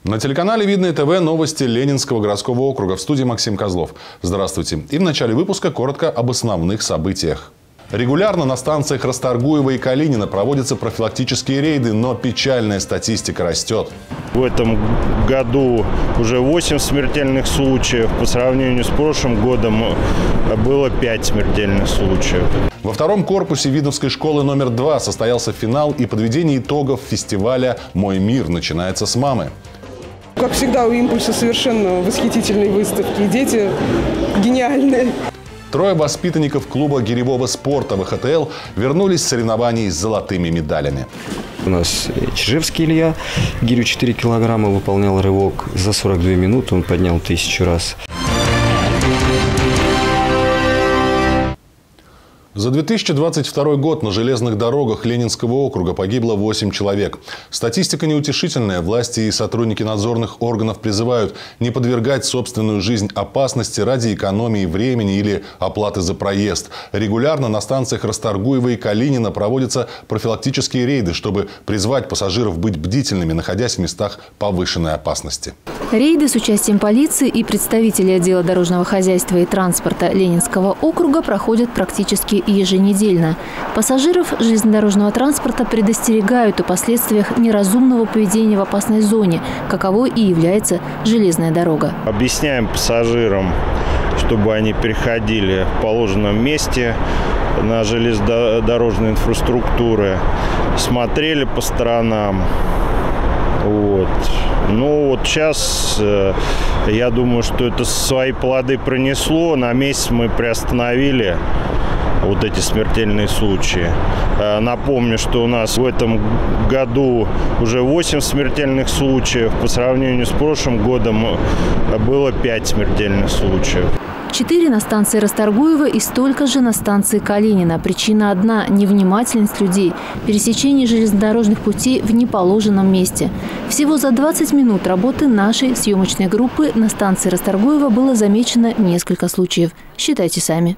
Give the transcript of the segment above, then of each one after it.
На телеканале «Видное ТВ» новости Ленинского городского округа. В студии Максим Козлов. Здравствуйте. И в начале выпуска коротко об основных событиях. Регулярно на станциях Расторгуева и Калинина проводятся профилактические рейды, но печальная статистика растет. В этом году уже 8 смертельных случаев. По сравнению с прошлым годом было 5 смертельных случаев. Во втором корпусе Видновской школы номер 2 состоялся финал, и подведение итогов фестиваля «Мой мир» начинается с мамы. Как всегда, у «Импульса» совершенно восхитительные выставки. Дети гениальные. Трое воспитанников клуба гиревого спорта ВХТЛ вернулись с соревнований с золотыми медалями. У нас Чижевский Илья, гирю 4 килограмма, выполнял рывок за 42 минуты, он поднял 1000 раз. За 2022 год на железных дорогах Ленинского округа погибло 8 человек. Статистика неутешительная. Власти и сотрудники надзорных органов призывают не подвергать собственную жизнь опасности ради экономии времени или оплаты за проезд. Регулярно на станциях Расторгуева и Калинина проводятся профилактические рейды, чтобы призвать пассажиров быть бдительными, находясь в местах повышенной опасности. Рейды с участием полиции и представителей отдела дорожного хозяйства и транспорта Ленинского округа проходят практически еженедельно. Пассажиров железнодорожного транспорта предостерегают о последствиях неразумного поведения в опасной зоне, каковой и является железная дорога. Объясняем пассажирам, чтобы они переходили в положенном месте на железнодорожную инфраструктуру, смотрели по сторонам. Ну вот сейчас, я думаю, что это свои плоды принесло. На месяц мы приостановили вот эти смертельные случаи. Напомню, что у нас в этом году уже 8 смертельных случаев. По сравнению с прошлым годом было 5 смертельных случаев. 4 на станции Расторгуева и столько же на станции Калинина. Причина одна – невнимательность людей, пересечение железнодорожных путей в неположенном месте. Всего за 20 минут работы нашей съемочной группы на станции Расторгуева было замечено несколько случаев. Считайте сами.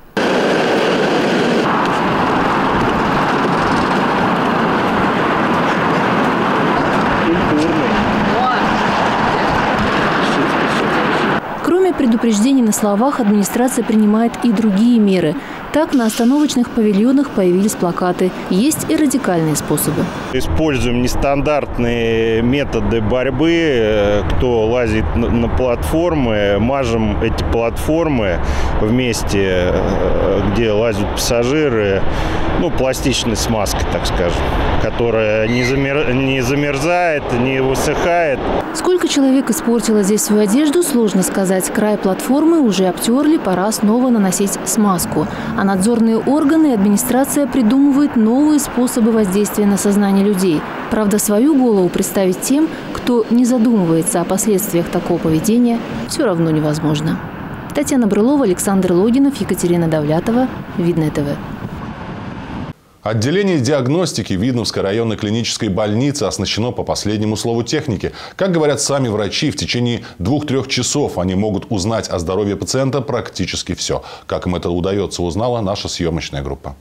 Кроме предупреждений на словах, администрация принимает и другие меры. Так, на остановочных павильонах появились плакаты. Есть и радикальные способы. Используем нестандартные методы борьбы. Кто лазит на платформы, мажем эти платформы вместе, где лазят пассажиры, пластичной смазкой, так скажем, которая не замерзает, не высыхает. Сколько человек испортило здесь свою одежду, сложно сказать. Край платформы уже обтерли, пора снова наносить смазку. А надзорные органы и администрация придумывают новые способы воздействия на сознание людей. Правда, свою голову представить тем, кто не задумывается о последствиях такого поведения, все равно невозможно. Татьяна Брылова, Александр Логинов, Екатерина Давлятова. Видное ТВ. Отделение диагностики Видновской районной клинической больницы оснащено по последнему слову техники. Как говорят сами врачи, в течение 2-3 часов они могут узнать о здоровье пациента практически все. Как им это удается, узнала наша съемочная группа.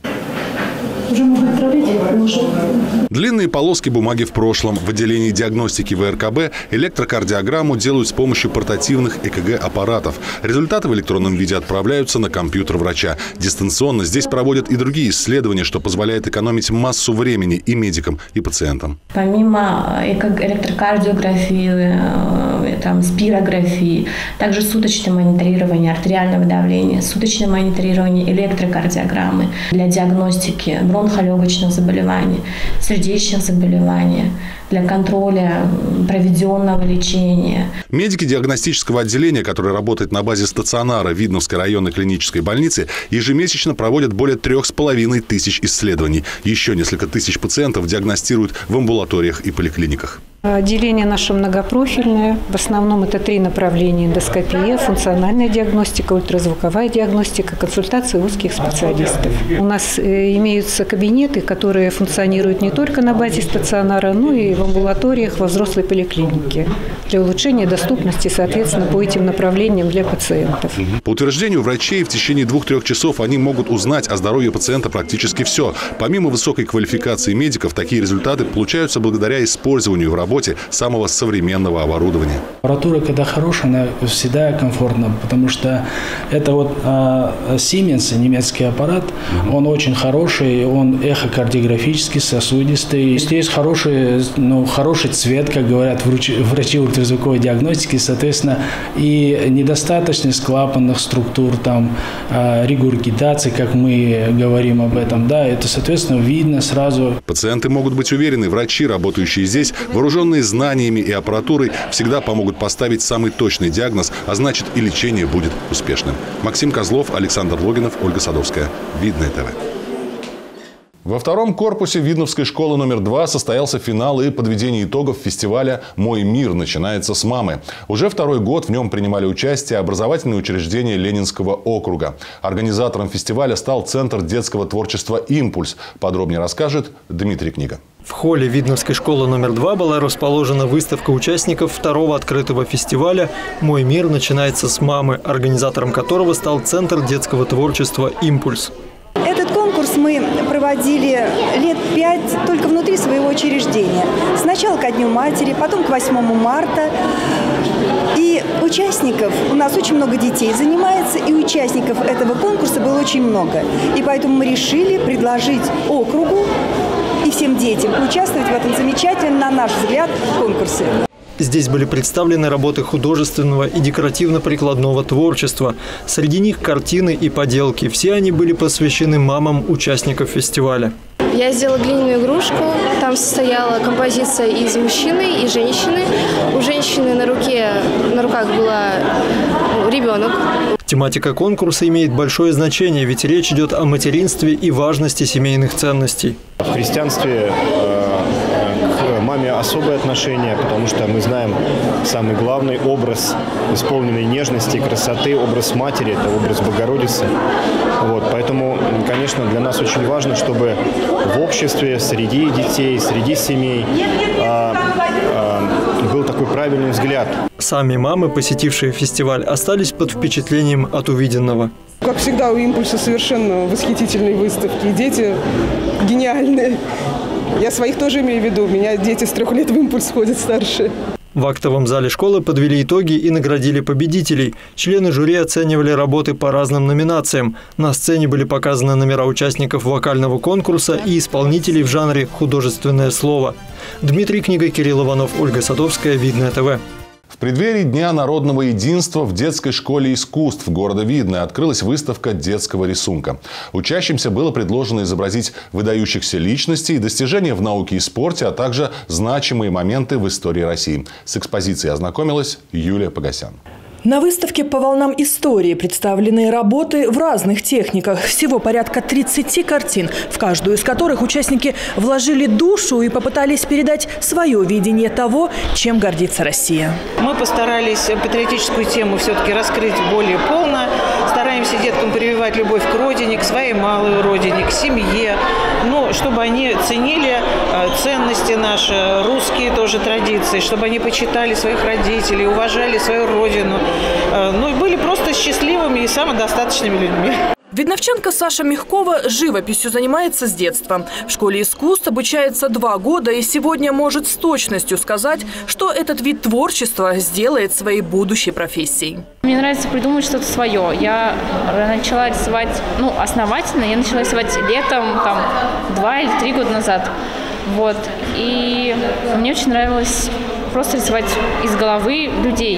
Длинные полоски бумаги в прошлом. В отделении диагностики ВРКБ электрокардиограмму делают с помощью портативных ЭКГ-аппаратов. Результаты в электронном виде отправляются на компьютер врача. Дистанционно здесь проводят и другие исследования, что позволяет экономить массу времени и медикам, и пациентам. Помимо электрокардиографии, спирографии, также суточное мониторирование артериального давления, суточное мониторирование электрокардиограммы для диагностики бронхолегочных заболеваний, сердечных заболеваний, для контроля проведенного лечения. Медики диагностического отделения, которое работает на базе стационара Видновской районной клинической больницы, ежемесячно проводят более 3500 исследований. Еще несколько тысяч пациентов диагностируют в амбулаториях и поликлиниках. Отделение наше многопрофильное. В основном это 3 направления: эндоскопия, функциональная диагностика, ультразвуковая диагностика, консультации узких специалистов. У нас имеются кабинеты, которые функционируют не только на базе стационара, но и в амбулаториях, во взрослой поликлинике для улучшения доступности, соответственно, по этим направлениям для пациентов. По утверждению врачей, в течение 2-3 часов они могут узнать о здоровье пациента практически все. Помимо высокой квалификации медиков, такие результаты получаются благодаря использованию в работе работе самого современного оборудования. Аппаратура, когда хорошая, она всегда комфортна, потому что это вот Siemens, немецкий аппарат, он очень хороший, он эхокардиографический, сосудистый. Здесь хороший цвет, как говорят врачи ультразвуковой диагностики, соответственно, и недостаточность клапанных структур, там, регургитации, как мы говорим об этом, да, это, соответственно, видно сразу. Пациенты могут быть уверены, врачи, работающие здесь, вооруженные знаниями и аппаратурой, всегда помогут поставить самый точный диагноз, а значит и лечение будет успешным. Максим Козлов, Александр Логинов, Ольга Садовская. Видное ТВ. Во втором корпусе Видновской школы номер 2 состоялся финал и подведение итогов фестиваля «Мой мир» начинается с мамы. Уже второй год в нем принимали участие образовательные учреждения Ленинского округа. Организатором фестиваля стал Центр детского творчества «Импульс». Подробнее расскажет Дмитрий Книга. В холле Видновской школы номер 2 была расположена выставка участников второго открытого фестиваля «Мой мир» начинается с мамы, организатором которого стал Центр детского творчества «Импульс». Этот конкурс мы проводили лет 5 только внутри своего учреждения. Сначала ко Дню матери, потом к 8 марта. И участников, у нас очень много детей занимается, и участников этого конкурса было очень много. И поэтому мы решили предложить округу и всем детям участвовать в этом замечательном, на наш взгляд, конкурсе. Здесь были представлены работы художественного и декоративно-прикладного творчества. Среди них картины и поделки. Все они были посвящены мамам участников фестиваля. Я сделала глиняную игрушку. Там состояла композиция из мужчины и женщины. У женщины на руках была ребенок. Тематика конкурса имеет большое значение, ведь речь идет о материнстве и важности семейных ценностей. В христианстве к маме особое отношение, потому что мы знаем самый главный образ исполненной нежности и красоты, образ матери, это образ Богородицы. Поэтому, конечно, для нас очень важно, чтобы в обществе, среди детей, среди семей был такой правильный взгляд. Сами мамы, посетившие фестиваль, остались под впечатлением от увиденного. Как всегда, у «Импульса» совершенно восхитительные выставки. И дети гениальные. Я своих тоже имею в виду. У меня дети с 3 лет в «Импульс» ходят старшие. В актовом зале школы подвели итоги и наградили победителей. Члены жюри оценивали работы по разным номинациям. На сцене были показаны номера участников вокального конкурса и исполнителей в жанре «Художественное слово». Дмитрий Книга, Кирилл Иванов, Ольга Садовская. Видное ТВ. В преддверии Дня народного единства в детской школе искусств города Видное открылась выставка детского рисунка. Учащимся было предложено изобразить выдающихся личностей, достижения в науке и спорте, а также значимые моменты в истории России. С экспозицией ознакомилась Юлия Погосян. На выставке «По волнам истории» представлены работы в разных техниках. Всего порядка 30 картин, в каждую из которых участники вложили душу и попытались передать свое видение того, чем гордится Россия. Мы постарались патриотическую тему все-таки раскрыть более полно. Стараемся деткам прививать любовь к родине, к своей малой родине, к семье. Но чтобы они ценили ценности наши, русские тоже традиции, чтобы они почитали своих родителей, уважали свою родину. И были просто счастливыми и самодостаточными людьми. Видновчанка Саша Мягкова живописью занимается с детства. В школе искусств обучается 2 года и сегодня может с точностью сказать, что этот вид творчества сделает своей будущей профессией. Мне нравится придумать что-то свое. Я начала рисовать, основательно, я начала рисовать летом, 2 или 3 года назад. И мне очень нравилось просто рисовать из головы людей.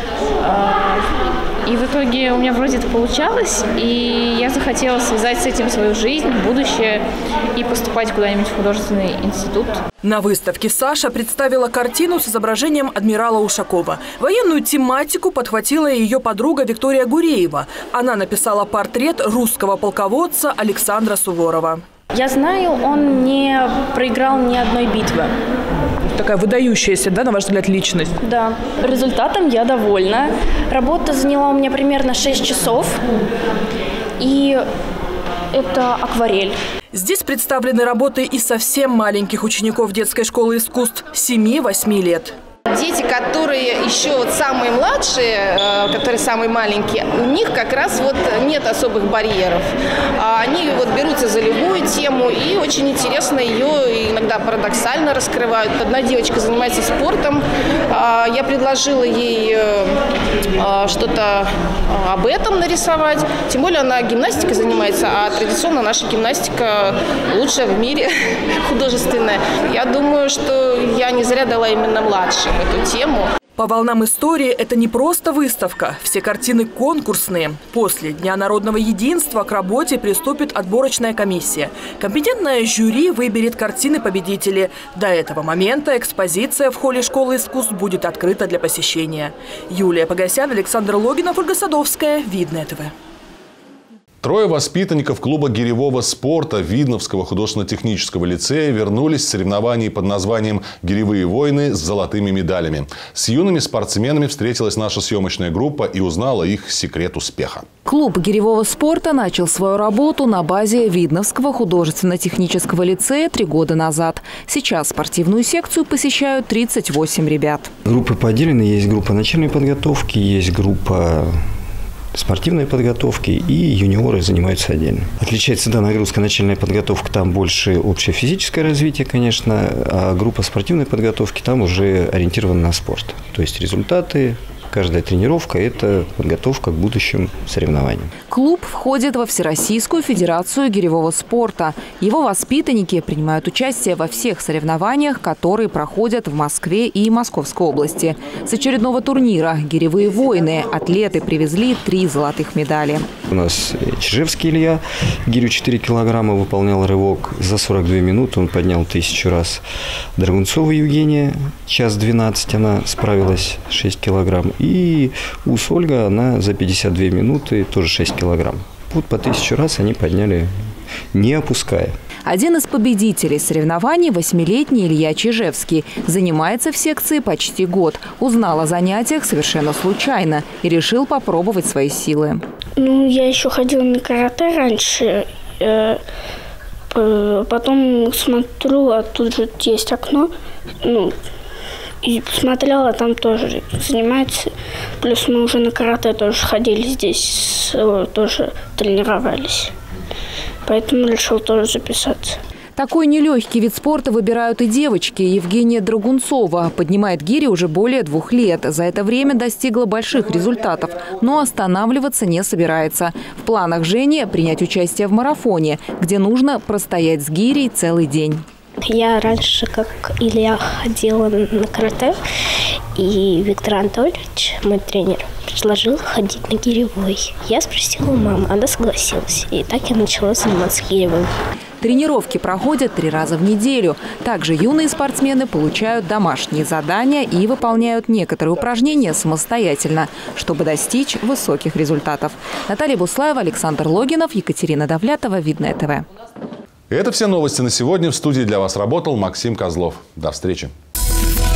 И в итоге у меня вроде это получалось, и я захотела связать с этим свою жизнь, будущее и поступать куда-нибудь в художественный институт. На выставке Саша представила картину с изображением адмирала Ушакова. Военную тематику подхватила ее подруга Виктория Гуреева. Она написала портрет русского полководца Александра Суворова. Я знаю, он не проиграл ни одной битвы. Такая выдающаяся, на ваш взгляд, личность. Да. Результатом я довольна. Работа заняла у меня примерно 6 часов. И это акварель. Здесь представлены работы и совсем маленьких учеников детской школы искусств 7-8 лет. Дети, которые еще вот самые младшие, которые самые маленькие, у них как раз вот нет особых барьеров. Они вот берутся за любую тему и очень интересно ее иногда парадоксально раскрывают. Одна девочка занимается спортом. Я предложила ей что-то об этом нарисовать. Тем более она гимнастикой занимается, а традиционно наша гимнастика лучшая в мире, художественная. Я думаю, что я не зря дала именно младшим эту тему. По волнам истории это не просто выставка. Все картины конкурсные. После Дня народного единства к работе приступит отборочная комиссия. Компетентное жюри выберет картины-победителей. До этого момента экспозиция в холле школы искусств будет открыта для посещения. Юлия Погосян, Александр Логинов, Ольга Садовская. Видное ТВ. Трое воспитанников клуба гиревого спорта Видновского художественно-технического лицея вернулись с соревнований под названием «Гиревые войны» с золотыми медалями. С юными спортсменами встретилась наша съемочная группа и узнала их секрет успеха. Клуб гиревого спорта начал свою работу на базе Видновского художественно-технического лицея 3 года назад. Сейчас спортивную секцию посещают 38 ребят. Группы поделены. Есть группа начальной подготовки, есть группа спортивной подготовки, и юниоры занимаются отдельно. Отличается, да, нагрузка начальная подготовка, там больше общее физическое развитие, конечно, а группа спортивной подготовки там уже ориентирована на спорт. То есть результаты, каждая тренировка – это подготовка к будущим соревнованиям. Клуб входит во Всероссийскую федерацию гиревого спорта. Его воспитанники принимают участие во всех соревнованиях, которые проходят в Москве и Московской области. С очередного турнира «Гиревые войны» атлеты привезли 3 золотых медали. У нас Чижевский Илья, гирю 4 килограмма, выполнял рывок за 42 минуты, он поднял 1000 раз. Драгунцова Евгения, час 12, она справилась 6 килограмм. И Ус Ольга, она за 52 минуты тоже 6 килограмм. Вот по 1000 раз они подняли, не опуская. Один из победителей соревнований – 8-летний Илья Чижевский. Занимается в секции почти год. Узнал о занятиях совершенно случайно и решил попробовать свои силы. Я еще ходила на карате раньше. Потом смотрю, а тут же есть окно. И посмотрела, там тоже занимается. Плюс мы уже на карате тоже ходили здесь, тоже тренировались. Поэтому решил тоже записаться. Такой нелегкий вид спорта выбирают и девочки. Евгения Драгунцова поднимает гири уже более 2 лет. За это время достигла больших результатов, но останавливаться не собирается. В планах Жени принять участие в марафоне, где нужно простоять с гирей целый день. Я раньше, как Илья, ходила на карате, и Виктор Анатольевич, мой тренер, предложил ходить на гиревой. Я спросила у мамы, она согласилась, и так я начала заниматься гиревым. Тренировки проходят 3 раза в неделю. Также юные спортсмены получают домашние задания и выполняют некоторые упражнения самостоятельно, чтобы достичь высоких результатов. Наталья Буслаева, Александр Логинов, Екатерина Давлятова, Видное ТВ. Это все новости на сегодня. В студии для вас работал Максим Козлов. До встречи.